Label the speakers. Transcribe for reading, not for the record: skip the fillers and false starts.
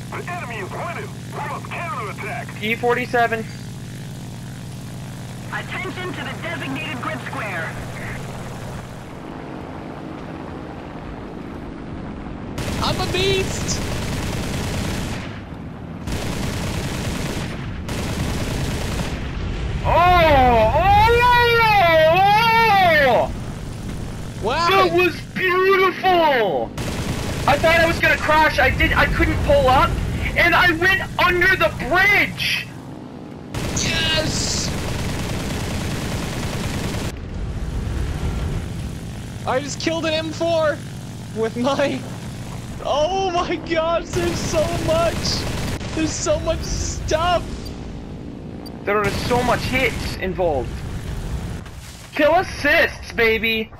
Speaker 1: The enemy is winning. Pull up counterattack.
Speaker 2: P-47.
Speaker 3: Attention to the designated grid square.
Speaker 4: I'm a beast! Wow!
Speaker 2: That was beautiful! I thought I was gonna crash. I couldn't pull up, and I went under the bridge!
Speaker 4: Yes! I just killed an M4 with my... Oh my gosh, there's so much! There's so much stuff!
Speaker 2: There are so much hits involved. Kill assists, baby!